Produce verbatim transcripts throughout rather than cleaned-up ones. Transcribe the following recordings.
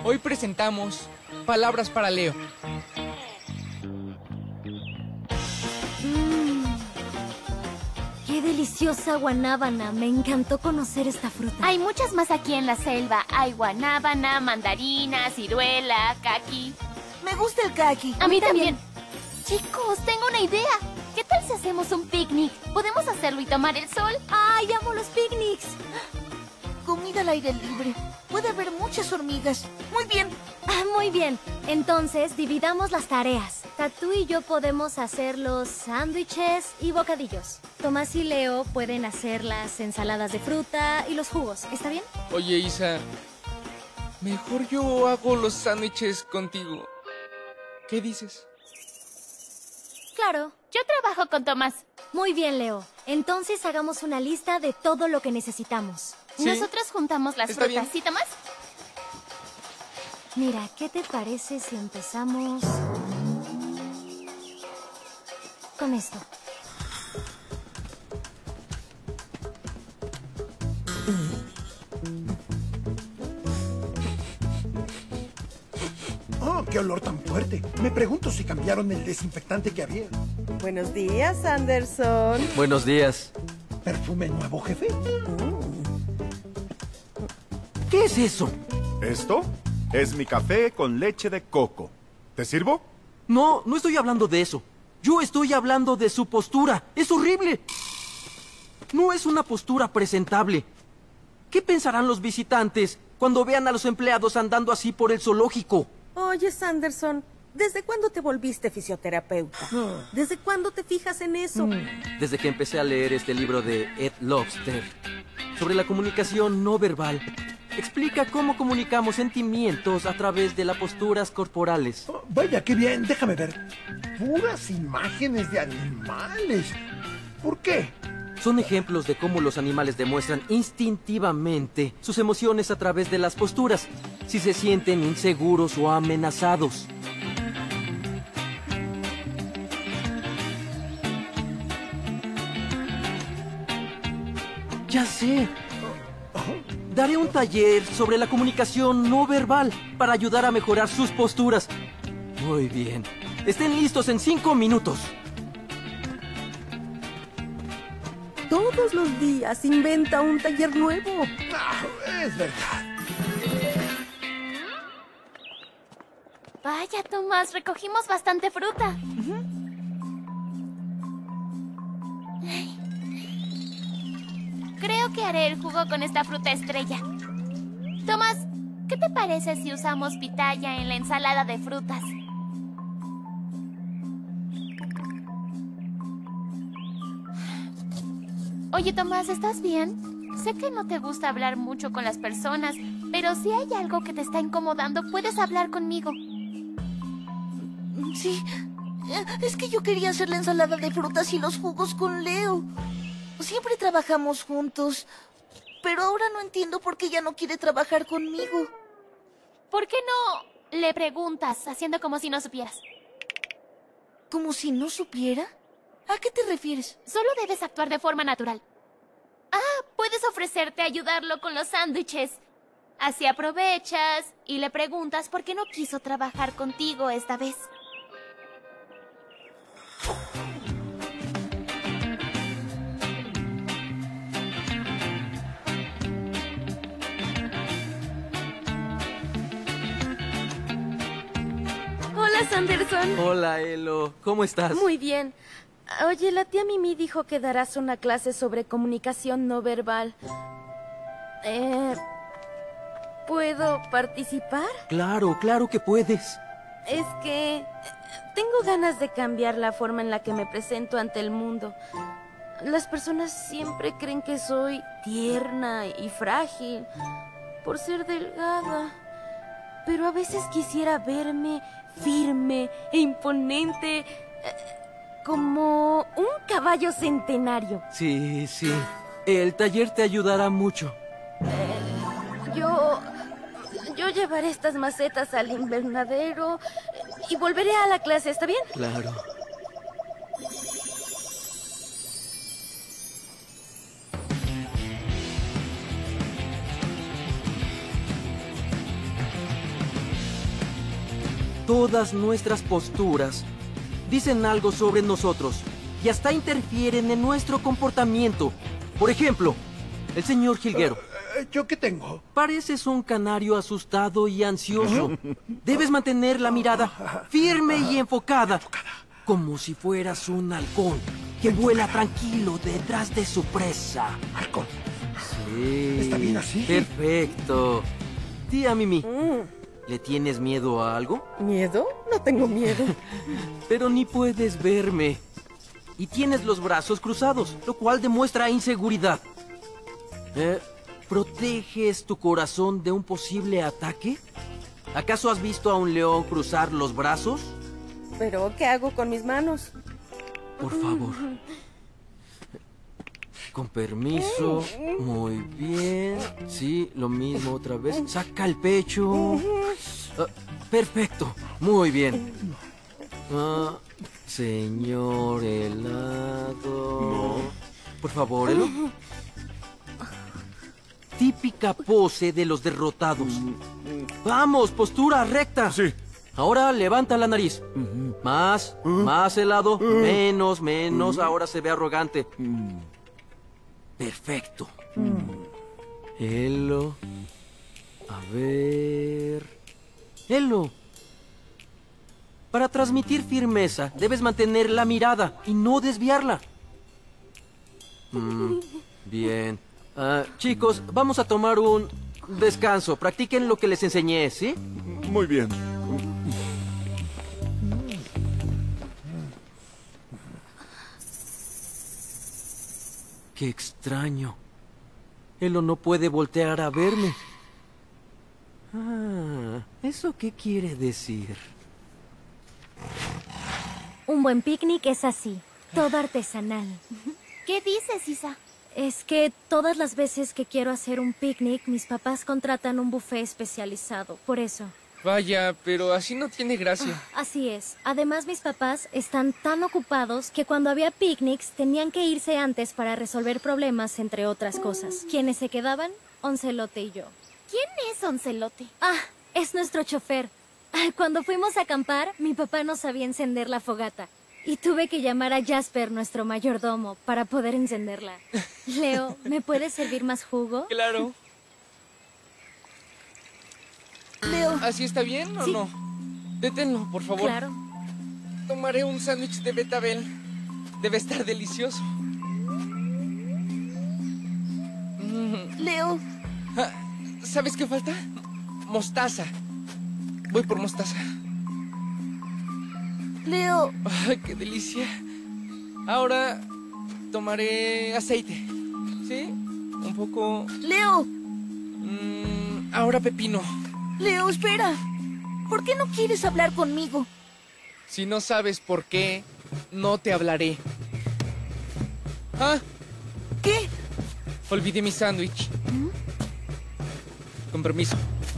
Hoy presentamos Palabras para Leo. Mmm, qué deliciosa guanábana. Me encantó conocer esta fruta. Hay muchas más aquí en la selva. Hay guanábana, mandarina, ciruela, caqui. Me gusta el caqui. A mí también. Chicos, tengo una idea. ¿Qué tal si hacemos un picnic? Podemos hacerlo y tomar el sol. ¡Ay, amo los picnics! Comida al aire libre. Puede haber muchas hormigas. Muy bien. Ah, muy bien. Entonces, dividamos las tareas. Tatú y yo podemos hacer los sándwiches y bocadillos. Tomás y Leo pueden hacer las ensaladas de fruta y los jugos. ¿Está bien? Oye, Isa, mejor yo hago los sándwiches contigo. ¿Qué dices? Claro. Yo trabajo con Tomás. Muy bien, Leo. Entonces hagamos una lista de todo lo que necesitamos. ¿Sí? Nosotros juntamos las Está frutas. bien. ¿Sí, Tomás? Mira, ¿qué te parece si empezamos con esto? ¡Oh, qué olor tan fuerte! Me pregunto si cambiaron el desinfectante que había. Buenos días, Anderson. Buenos días. ¿Perfume nuevo, jefe? ¿Qué es eso? ¿Esto? Es mi café con leche de coco. ¿Te sirvo? No, no estoy hablando de eso. Yo estoy hablando de su postura. ¡Es horrible! No es una postura presentable. ¿Qué pensarán los visitantes cuando vean a los empleados andando así por el zoológico? Oye, Anderson, ¿desde cuándo te volviste fisioterapeuta? ¿Desde cuándo te fijas en eso? Desde que empecé a leer este libro de Ed Lobster sobre la comunicación no verbal. Explica cómo comunicamos sentimientos a través de las posturas corporales. Oh, vaya, qué bien. Déjame ver. Puras imágenes de animales. ¿Por qué? Son ejemplos de cómo los animales demuestran instintivamente sus emociones a través de las posturas, si se sienten inseguros o amenazados. Ya sé. Daré un taller sobre la comunicación no verbal para ayudar a mejorar sus posturas. Muy bien. Estén listos en cinco minutos. Todos los días inventa un taller nuevo. Ah, es verdad. Vaya, Tomás, recogimos bastante fruta. Ay. Creo que haré el jugo con esta fruta estrella. Tomás, ¿qué te parece si usamos pitaya en la ensalada de frutas? Oye, Tomás, ¿estás bien? Sé que no te gusta hablar mucho con las personas, pero si hay algo que te está incomodando, puedes hablar conmigo. Sí. Es que yo quería hacer la ensalada de frutas y los jugos con Leo. Siempre trabajamos juntos. Pero ahora no entiendo por qué ya no quiere trabajar conmigo. ¿Por qué no le preguntas, haciendo como si no supieras? ¿Como si no supiera? ¿A qué te refieres? Solo debes actuar de forma natural. Ah, puedes ofrecerte a ayudarlo con los sándwiches. Así aprovechas y le preguntas por qué no quiso trabajar contigo esta vez. Hola, Sanderson. Hola, Elo. ¿Cómo estás? Muy bien. Oye, la tía Mimi dijo que darás una clase sobre comunicación no verbal. Eh, ¿Puedo participar? Claro, claro que puedes. Es que eh, tengo ganas de cambiar la forma en la que me presento ante el mundo. Las personas siempre creen que soy tierna y frágil por ser delgada. Pero a veces quisiera verme firme e imponente, eh, como un caballo centenario. Sí, sí. El taller te ayudará mucho. Yo... Yo llevaré estas macetas al invernadero y volveré a la clase, ¿está bien? Claro. Todas nuestras posturas dicen algo sobre nosotros y hasta interfieren en nuestro comportamiento. Por ejemplo, el señor Jilguero. Uh, ¿Yo qué tengo? Pareces un canario asustado y ansioso. Debes mantener la mirada firme y enfocada, como si fueras un halcón que vuela tranquilo detrás de su presa. Halcón. Sí. ¿Está bien así? Perfecto. Tía Mimi, ¿le tienes miedo a algo? ¿Miedo? No tengo miedo. Pero ni puedes verme. Y tienes los brazos cruzados, lo cual demuestra inseguridad. ¿Eh? ¿Proteges tu corazón de un posible ataque? ¿Acaso has visto a un león cruzar los brazos? ¿Pero qué hago con mis manos? Por favor. Con permiso. Muy bien. Sí, lo mismo otra vez. Saca el pecho. Uh, perfecto. Muy bien. Uh, señor helado. No. Por favor, Elo. Típica pose de los derrotados. Vamos, postura recta. Sí. Ahora levanta la nariz. Más, más helado. Menos, menos. Ahora se ve arrogante. Perfecto. Elo. A ver. Elo. Para transmitir firmeza, debes mantener la mirada y no desviarla. Mm, bien. Uh, chicos, vamos a tomar un descanso. Practiquen lo que les enseñé, ¿sí? Muy bien. Qué extraño. Elo no puede voltear a verme. Ah, ¿eso qué quiere decir? Un buen picnic es así, todo artesanal. ¿Qué dices, Isa? Es que todas las veces que quiero hacer un picnic, mis papás contratan un buffet especializado, por eso. Vaya, pero así no tiene gracia. Así es. Además, mis papás están tan ocupados que cuando había picnics tenían que irse antes para resolver problemas, entre otras cosas. ¿Quiénes se quedaban? Oncelote y yo. ¿Quién es Oncelote? Ah, es nuestro chofer. Cuando fuimos a acampar, mi papá no sabía encender la fogata. Y tuve que llamar a Jasper, nuestro mayordomo, para poder encenderla. Leo, ¿me puedes servir más jugo? Claro. Leo, ¿Así está bien o Sí. no? Deténlo, por favor. Claro. Tomaré un sándwich de betabel. Debe estar delicioso. Leo, Ah, ¿sabes qué falta? Mostaza. Voy por mostaza. Leo. ¡Ay, qué delicia! Ahora tomaré aceite. ¿Sí? Un poco... Leo, mm, ahora pepino. Leo, espera. ¿Por qué no quieres hablar conmigo? Si no sabes por qué, no te hablaré. Ah, ¿Qué? olvidé mi sándwich. Con permiso.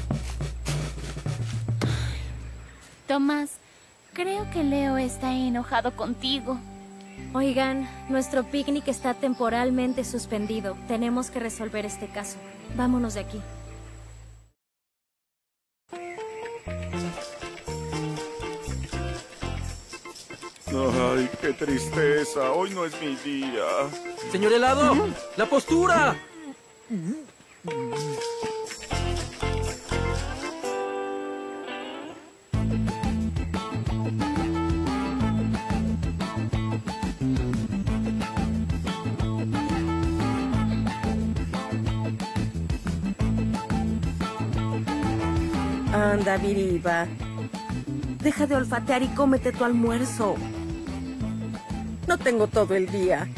Tomás, creo que Leo está enojado contigo. Oigan, nuestro picnic está temporalmente suspendido. Tenemos que resolver este caso. Vámonos de aquí. Ay, qué tristeza. Hoy no es mi día. Señor helado, la postura. Anda, Viriba. Deja de olfatear y cómete tu almuerzo. No tengo todo el día.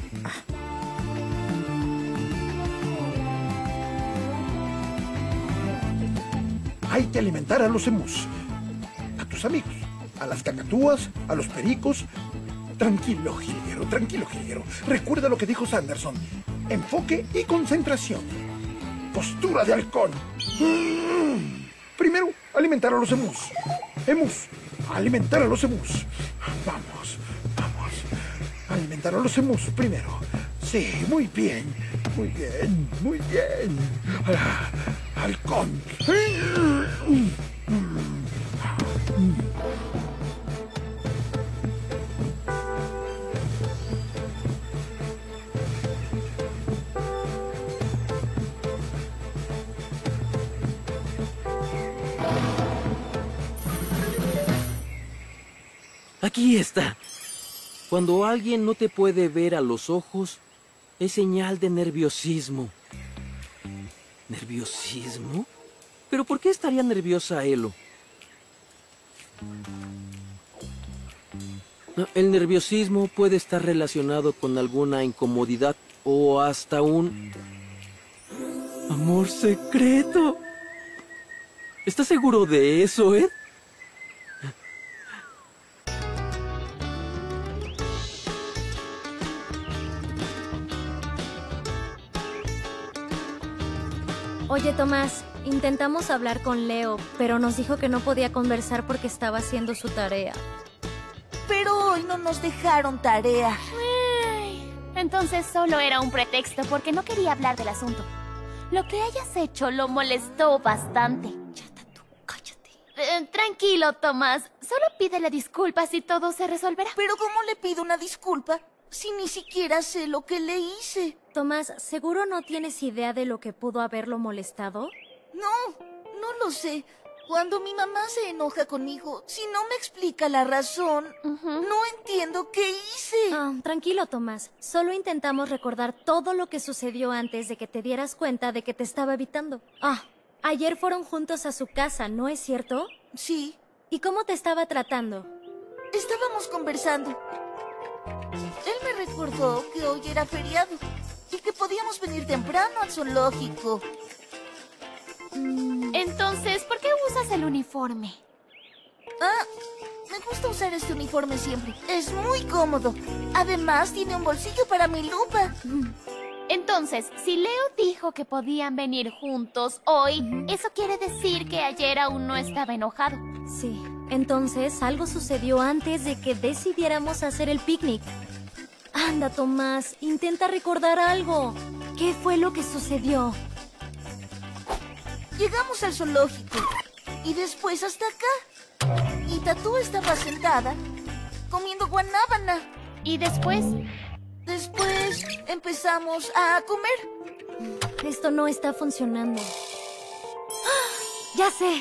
Hay que alimentar a los emus, a tus amigos, a las cacatúas, a los pericos. Tranquilo, jilguero, tranquilo, jilguero. Recuerda lo que dijo Sanderson. Enfoque y concentración. Postura de halcón. Mm. Primero, alimentar a los emus. Emus, alimentar a los emus. Vamos, vamos. Alimentar a los emus primero. Sí, muy bien, muy bien, muy bien. Ah, halcón. Aquí está. Cuando alguien no te puede ver a los ojos, es señal de nerviosismo. ¿Nerviosismo? ¿Pero por qué estaría nerviosa Elo? El nerviosismo puede estar relacionado con alguna incomodidad o hasta un amor secreto. ¿Estás seguro de eso, Ed? Oye, Tomás, intentamos hablar con Leo, pero nos dijo que no podía conversar porque estaba haciendo su tarea. Pero hoy no nos dejaron tarea. Ay, entonces solo era un pretexto porque no quería hablar del asunto. Lo que hayas hecho lo molestó bastante. Ya, tú, cállate. Eh, tranquilo, Tomás. Solo pídele disculpas y todo se resolverá. Pero ¿cómo le pido una disculpa si ni siquiera sé lo que le hice? Tomás, ¿seguro no tienes idea de lo que pudo haberlo molestado? No, no lo sé. Cuando mi mamá se enoja conmigo, si no me explica la razón, Ujú. no entiendo qué hice. Ah, tranquilo, Tomás. Solo intentamos recordar todo lo que sucedió antes de que te dieras cuenta de que te estaba evitando. Ah, ayer fueron juntos a su casa, ¿no es cierto? Sí, ¿Y cómo te estaba tratando? estábamos conversando. Él me recordó que hoy era feriado y que podíamos venir temprano al zoológico. Entonces, ¿por qué usas el uniforme? Ah, me gusta usar este uniforme siempre. Es muy cómodo. Además, tiene un bolsillo para mi lupa. Entonces, si Leo dijo que podían venir juntos hoy, eso quiere decir que ayer aún no estaba enojado. Sí. Entonces, algo sucedió antes de que decidiéramos hacer el picnic. Anda, Tomás, intenta recordar algo. ¿Qué fue lo que sucedió? Llegamos al zoológico y después hasta acá. Y Tatú estaba sentada comiendo guanábana. ¿Y después? Después empezamos a comer. Esto no está funcionando. ¡Ah! ¡Ya sé!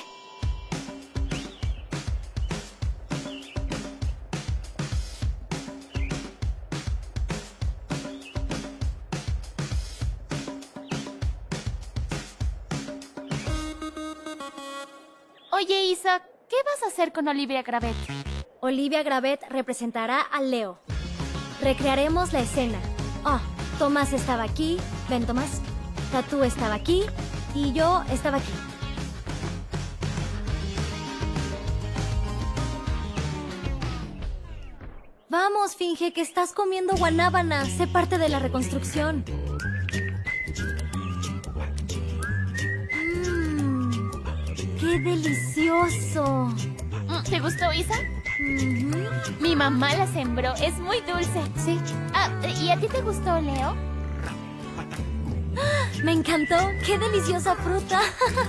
Oye, Isa, ¿qué vas a hacer con Olivia Gravet? Olivia Gravet representará a Leo. Recrearemos la escena. Ah, Tomás estaba aquí. Ven, Tomás. Tatú estaba aquí. Y yo estaba aquí. Vamos, finge que estás comiendo guanábana. Sé parte de la reconstrucción. Mmm, ¡qué delicioso! ¿Te gustó, Isa? Ujú. Mi mamá la sembró. Es muy dulce. Sí. Ah, ¿y a ti te gustó, Leo? Me encantó. ¡Qué deliciosa fruta!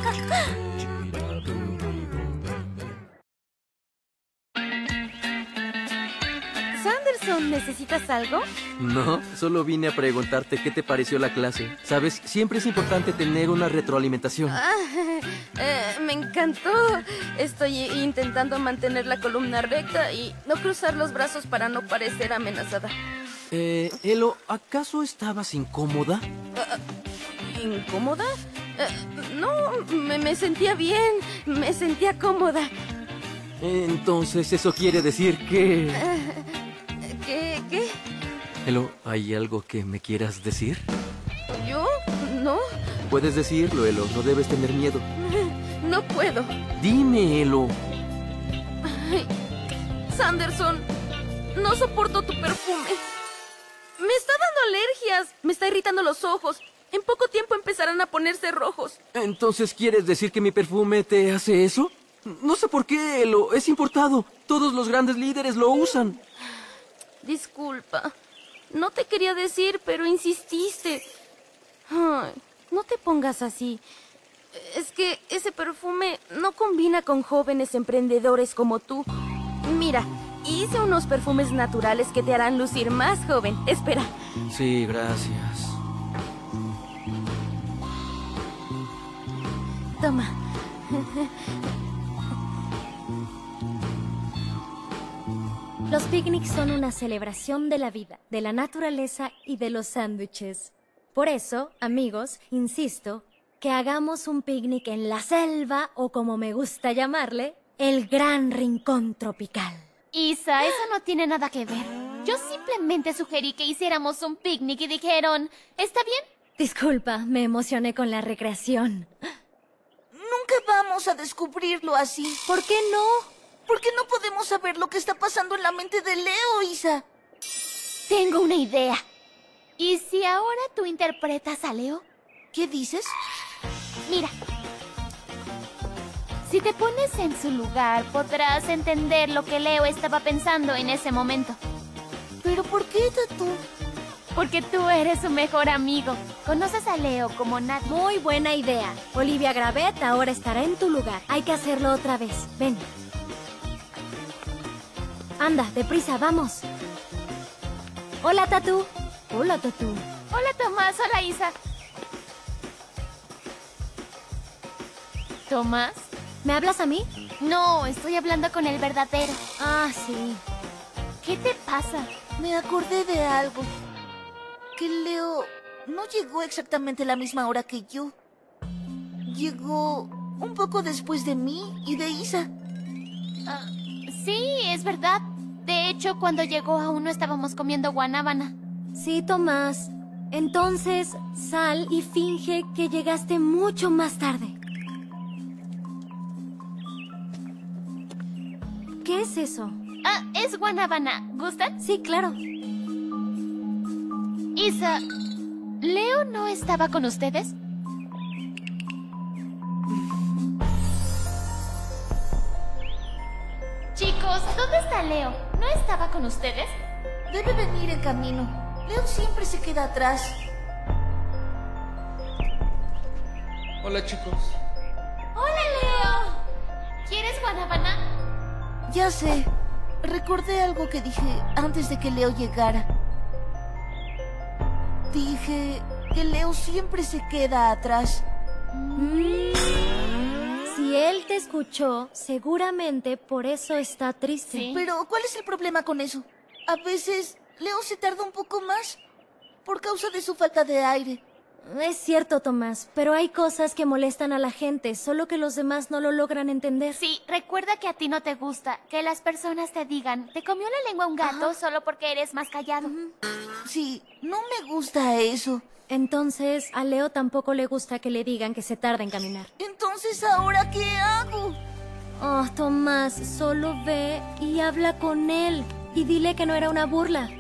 Sanderson, ¿necesitas algo? No, solo vine a preguntarte qué te pareció la clase. Sabes, siempre es importante tener una retroalimentación. Ah, eh, me encantó. Estoy intentando mantener la columna recta y no cruzar los brazos para no parecer amenazada. Eh, Elo, ¿acaso estabas incómoda? ¿Incómoda? Eh, no, me, me sentía bien, me sentía cómoda. Entonces, ¿eso quiere decir que...? ¿Qué? ¿Qué? Elo, ¿hay algo que me quieras decir? ¿Yo? No, Puedes decirlo, Elo, no debes tener miedo. no puedo. Dime, Elo. Ay, Sanderson, no soporto tu perfume. Me está dando alergias, me está irritando los ojos. En poco tiempo empezarán a ponerse rojos. ¿Entonces quieres decir que mi perfume te hace eso? No sé por qué, Elo, es importado. Todos los grandes líderes lo usan. Disculpa, no te quería decir, pero insististe. Ay, no te pongas así. Es que ese perfume no combina con jóvenes emprendedores como tú. Mira, hice unos perfumes naturales que te harán lucir más joven. Espera. Sí, gracias. Toma. Los picnics son una celebración de la vida, de la naturaleza y de los sándwiches. Por eso, amigos, insisto, que hagamos un picnic en la selva, o como me gusta llamarle, el Gran Rincón Tropical. Isa, eso no tiene nada que ver. Yo simplemente sugerí que hiciéramos un picnic y dijeron, ¿está bien? Disculpa, me emocioné con la recreación. Nunca vamos a descubrirlo así. ¿Por qué no? Porque no podemos saber lo que está pasando en la mente de Leo, Isa. Tengo una idea. ¿Y si ahora tú interpretas a Leo? ¿Qué dices? Mira. Si te pones en su lugar, podrás entender lo que Leo estaba pensando en ese momento. ¿Pero por qué, Tatú? Porque tú eres su mejor amigo. Conoces a Leo como nadie. Muy buena idea. Olivia Gravet ahora estará en tu lugar. Hay que hacerlo otra vez. Ven. Anda, deprisa, vamos. Hola, Tatú. Hola, Tatú. Hola, Tomás. Hola, Isa. ¿Tomás? ¿Me hablas a mí? No, estoy hablando con el verdadero. Ah, sí. ¿Qué te pasa? Me acordé de algo. Que Leo no llegó exactamente a la misma hora que yo. Llegó un poco después de mí y de Isa. Ah, sí, es verdad. De hecho, cuando llegó aún no estábamos comiendo guanábana. Sí, Tomás. Entonces, sal y finge que llegaste mucho más tarde. ¿Qué es eso? Ah, es guanábana. ¿Gustan? Sí, claro. Isa, ¿Leo no estaba con ustedes? Chicos, ¿dónde está Leo? ¿No estaba con ustedes? Debe venir en camino. Leo siempre se queda atrás. Hola, chicos. ¡Hola, Leo! ¿Quieres guanábana? Ya sé. Recordé algo que dije antes de que Leo llegara. Dije que Leo siempre se queda atrás. Mm. Si él te escuchó, seguramente por eso está triste. Sí. Pero, ¿cuál es el problema con eso? A veces, Leo se tarda un poco más por causa de su falta de aire. Es cierto, Tomás, pero hay cosas que molestan a la gente, solo que los demás no lo logran entender. Sí, recuerda que a ti no te gusta que las personas te digan, ¿te comió la lengua un gato solo porque eres más callado? Sí, no me gusta eso. Entonces, a Leo tampoco le gusta que le digan que se tarda en caminar. Entonces, ¿ahora qué hago? Oh, Tomás, solo ve y habla con él. Y dile que no era una burla.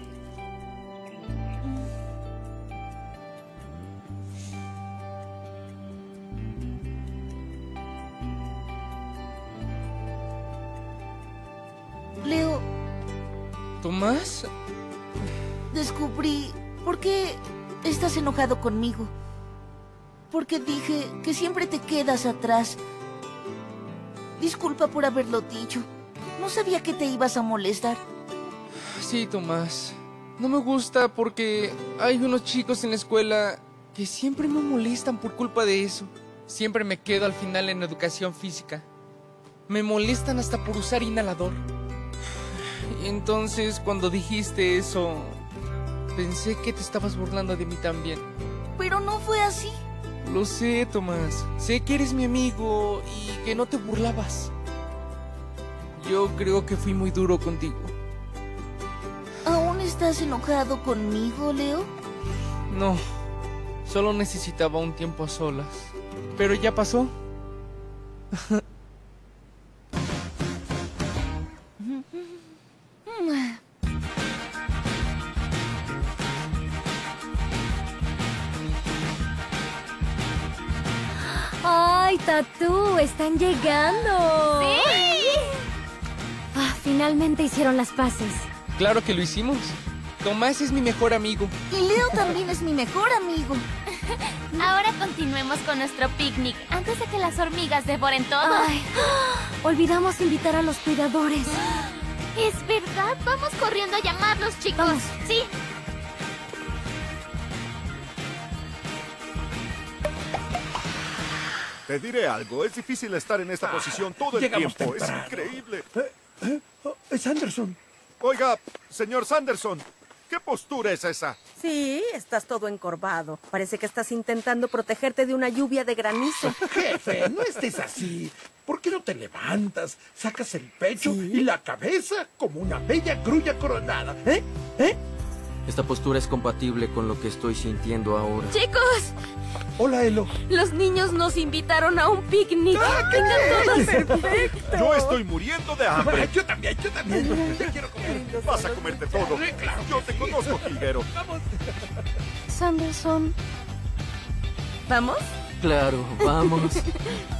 Leo, ¿Tomás? descubrí por qué estás enojado conmigo. Porque dije que siempre te quedas atrás. Disculpa por haberlo dicho. No sabía que te ibas a molestar. Sí, Tomás. No me gusta porque hay unos chicos en la escuela que siempre me molestan por culpa de eso. Siempre me quedo al final en educación física. Me molestan hasta por usar inhalador. Entonces, cuando dijiste eso, pensé que te estabas burlando de mí también. Pero no fue así. Lo sé, Tomás. Sé que eres mi amigo y que no te burlabas. Yo creo que fui muy duro contigo. ¿Aún estás enojado conmigo, Leo? No, solo necesitaba un tiempo a solas. Pero ya pasó. ¡Ay, Tatú! ¡Están llegando! ¡Sí! Ah, finalmente hicieron las paces. Claro que lo hicimos. Tomás es mi mejor amigo. Y Leo también es mi mejor amigo. Ahora continuemos con nuestro picnic antes de que las hormigas devoren todo. Ay, olvidamos invitar a los cuidadores. Es verdad, vamos corriendo a llamarlos, chicos. Vamos. Sí. Te diré algo, es difícil estar en esta posición todo el llegamos tiempo. Es temprano. increíble. Eh, eh, oh, es Anderson. Oiga, señor Sanderson, ¿qué postura es esa? Sí, estás todo encorvado. Parece que estás intentando protegerte de una lluvia de granizo. Jefe, no estés así. ¿Por qué no te levantas, sacas el pecho ¿Sí? y la cabeza como una bella grulla coronada? ¿Eh? ¿Eh? Esta postura es compatible con lo que estoy sintiendo ahora. Chicos, Hola, Elo. los niños nos invitaron a un picnic. ¡Ah, qué Vengan todos. ¡Perfecto! Yo estoy muriendo de hambre. Yo también, yo también. Te quiero comer. Vas a comerte todo. Claro. Yo te conozco, jilguero. Sanderson. ¿Vamos? Claro, vamos.